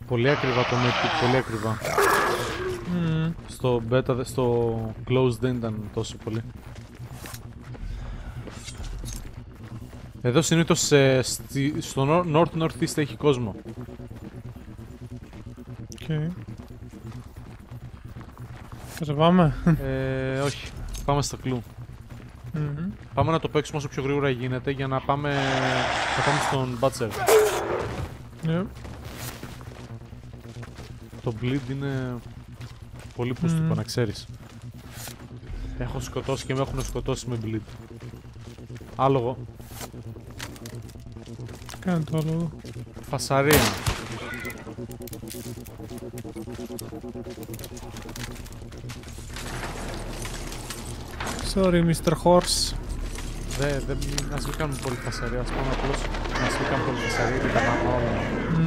Πολύ ακριβά το medkit, πολύ ακριβά. Στο beta, στο close δεν ήταν τόσο πολύ. Εδώ συνήθως στο north-northeast έχει κόσμο. Okay. Θα πάμε. Όχι. Πάμε στο κλου. Πάμε να το παίξουμε όσο πιο γρήγορα γίνεται για να πάμε στον Butcher. Yeah. Το bleed είναι πολύ πουστικό, να ξέρεις. Έχω σκοτώσει και με έχουν σκοτώσει με bleed. Άλογο. Κάνε το άλογο. Φασαρία. Sorry, Mr. Horse. Ας μην κάνουμε πολύ φασαρία, ας πάμε απλώς. Ας μην κάνουμε πολύ φασαρία και τα πάμε όλα.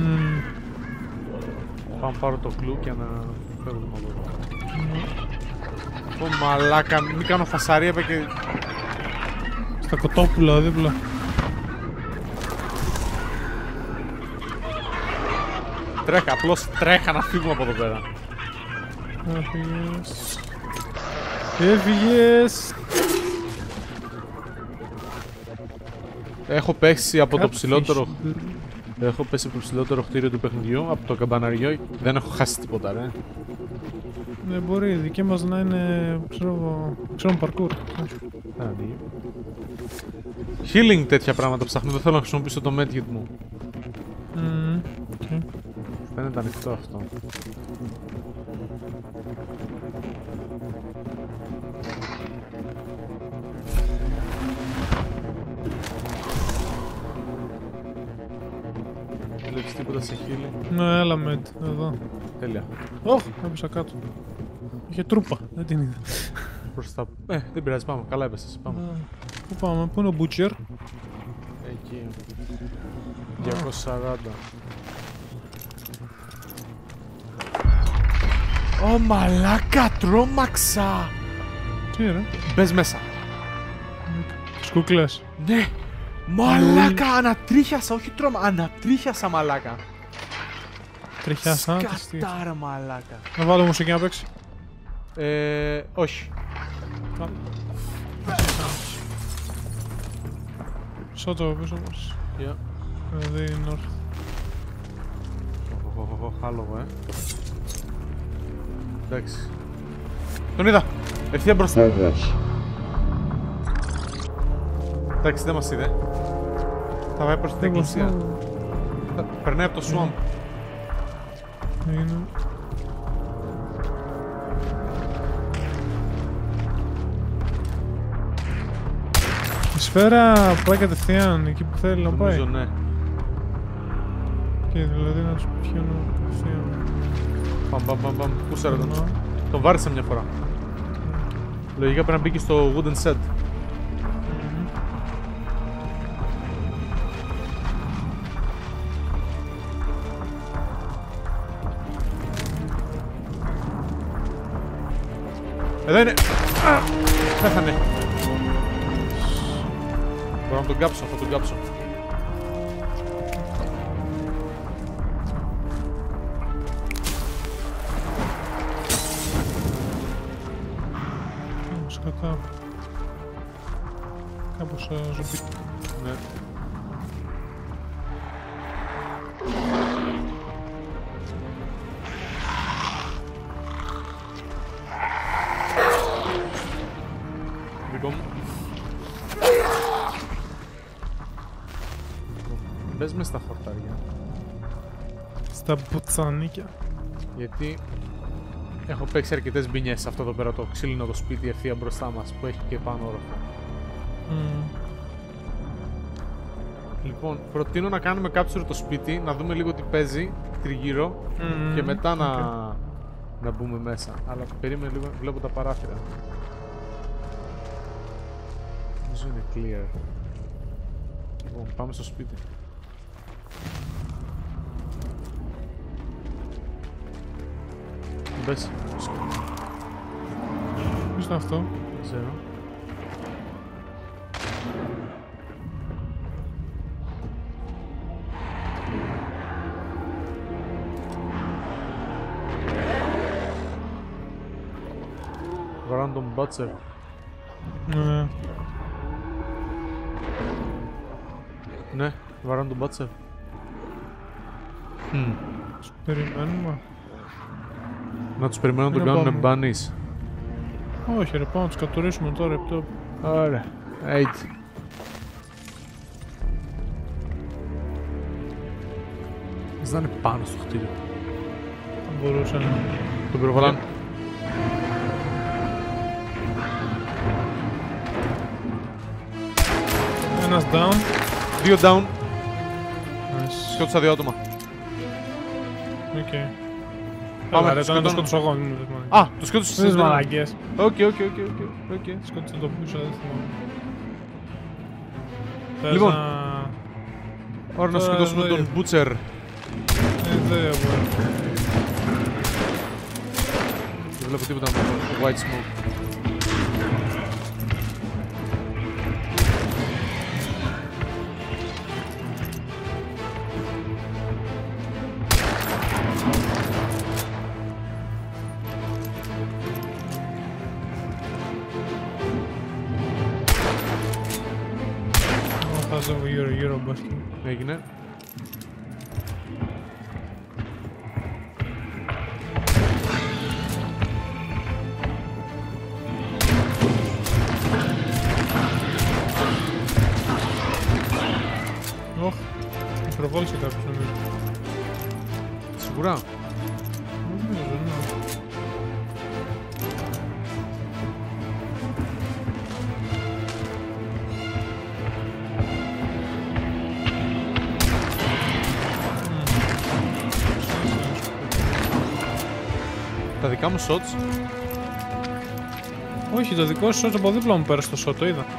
Πάμε πάρω το κλου και να φεύγουμε από εδώ. Πω μαλάκα, μην κάνω φασαρία, είπε και... Στα κοτόπουλα δίπλα. Τρέχα, απλώς τρέχα να φύγουμε από εδώ πέρα. Έφυγες. Έφυγες. Έχω πέσει από το ψηλότερο... Έχω πέσει από το ψηλότερο κτίριο του παιχνιδιού, από το καμπαναριό. Δεν έχω χάσει τίποτα, ρε. Δεν μπορεί, η δική μας να είναι, ξέρω parkour. Healing τέτοια πράγματα ψάχνω, δεν θέλω να χρησιμοποιήσω το medkit μου. Okay. Φαίνεται ανοιχτό αυτό. Βλέπεις τίποτα σε healing? Ναι, έλα med, εδώ. Τέλεια. Ωχ, έπεσα κάτω. Είχε τρούπα, δεν την είδα. Προς τα... δεν πειράζει, πάμε, καλά έπεσες, πάμε. Πού πάμε, πού είναι ο Butcher? Εκεί. 240. Ω μαλάκα, τρόμαξα! Τι ρε? Μπες μέσα. Σκούκλες. Ναι! Μαλάκα, ανατρίχιασα, όχι τρώμα, ανατρίχιασα μαλάκα. Τριχιάσα. Σκατάρα μαλάκα. Να βάλω μουσική να παίξει. Όχι. Σώτο πίσω μας. Yeah. Δηλαδή north. Άλογο, εντάξει. Τον είδα! Ευθεία μπροστά. Εντάξει, δεν μας είδε. Θα πάει προς την εκκλησία. Περνάει από το swamp. Είναι. Η σφαίρα πάει κατευθείαν εκεί που θέλει να πάει. Νομίζω ναι. Και δηλαδή να τους πιάνω κατευθείαν. Παμ. Πού σε ρωτώ. Τον βάρισα μια φορά. Λογικά πρέπει να μπήκε στο wooden set. Εδώ είναι! Πέθανε! Μπορώ να τον κάψω, θα τον κάψω. Σκατά. Κάπως ζομπί. Ναι. Μπες μες στα χορτάρια. Στα μποτσανίκια. Γιατί έχω παίξει αρκετές μπινιές σε αυτό εδώ πέρα το ξύλινο το σπίτι ευθεία μπροστά μας που έχει και πάνω όροφο. Λοιπόν, προτείνω να κάνουμε capture το σπίτι, να δούμε λίγο τι παίζει τριγύρω και μετά να μπούμε μέσα. Αλλά περίμενε λίγο, βλέπω τα παράθυρα. Νομίζω είναι clear. Λοιπόν, πάμε στο σπίτι. Μπες. Ποιος είναι αυτό? Δεν ξέρω. Βαράνε τον Butcher. Ναι. Ναι, βαράνε τον Butcher. Τους περιμένουμε. Να τους περιμένω να τον Είναι κάνουν πάμε. bunnies. Όχι ρε, πάμε να τους κατουρίσουμε τώρα επιτόπου. Ωραία. 8. Δεν είναι πάνω στο κτίριο. Θα μπορούσε να... Τον πυροβολάνε. Ένας down. 2 down. Nice. Σκότωσα 2 άτομα. Οκ. Πάμε, Έλα ρε, τώρα το σκοτώνω. σκότωσα εγώ. μην Α, το σκότωσες τις εσύ. μαλακίες. Οκ. Σκότωσα τον πούσα, δεν θυμάμαι. Θες Λοιπόν. να... Ώρα να Τώρα σκοτώσουμε εδώ τον Butcher. Εδώ Δεν βλέπω τίποτα με το white smoke. θα ζω γύρω μπασκι. Έγινε. Οχ, προβόλησε κάποιος νομίζω. Σίγουρα. Νομίζω, ναι. Τα δικά μου shots. Όχι, το δικό σου από δίπλα μου πέρασε το shot, το είδα.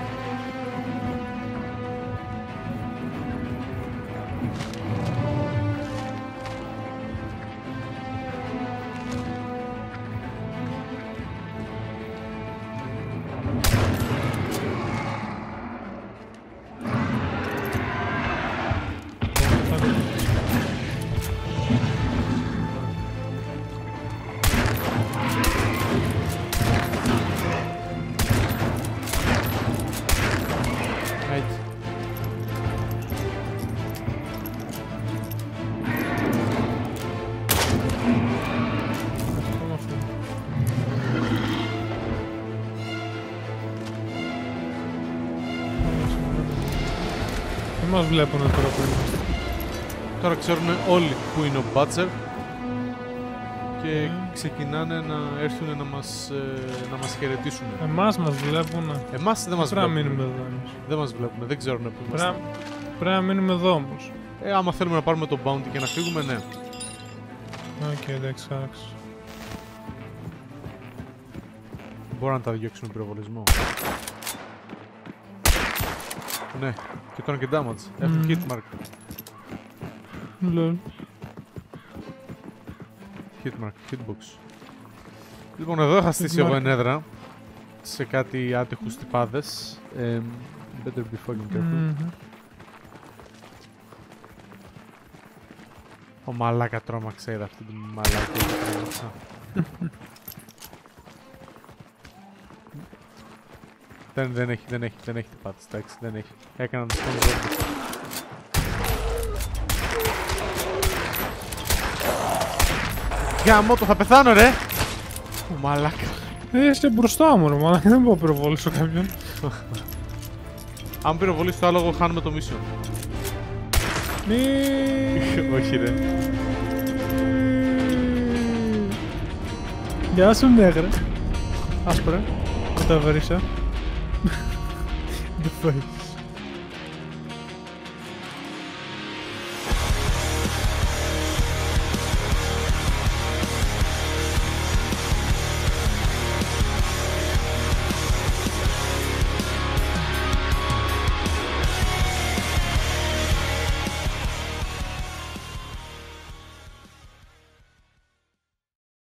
Έτσι. Δεν μας βλέπουνε τώρα που είμαστε. Τώρα ξέρουν όλοι που είναι ο Butcher και ξεκινάνε να έρθουν να μας χαιρετήσουν. Εμάς μας βλέπουνε. Εμάς δεν μας Πρέπει να βλέπουν. μείνουμε εδώ εμείς. Δεν μας βλέπουν, δεν ξέρουν που είμαστε. Πρέπει να μείνουμε εδώ όμως. Άμα θέλουμε να πάρουμε το bounty και να φύγουμε, ναι. Οκ, εντάξει, χάραξε. Μπορώ να τα διώξουμε πυροβολισμό. Ναι, και τώρα και damage. Έχουν hit mark. Λολ. Hitmark, hitbox. Λοιπόν, εδώ είχα στήσει εγώ Hitmark. ενέδρα σε κάτι άτυχους τυπάδες. Better be fucking careful. Ο μαλάκα τρόμαξε, είδα αυτή την μαλάκα που τρόμαξα. Δεν έχει τυπάδες, εντάξει, δεν έχει. Έκαναν το σπον ζόρμπι. Γάμο, το θα πεθάνω ρε! Ου, μαλάκα. Είσαι μπροστά μου ρε μαλάκα, δεν μπορώ να πυροβολήσω κάποιον. Αν πυροβολείς το άλογο, χάνουμε το mission. Όχι ρε. Γεια σου νέγρε. Άσπρα. Δεν τα βρίσκα. The face.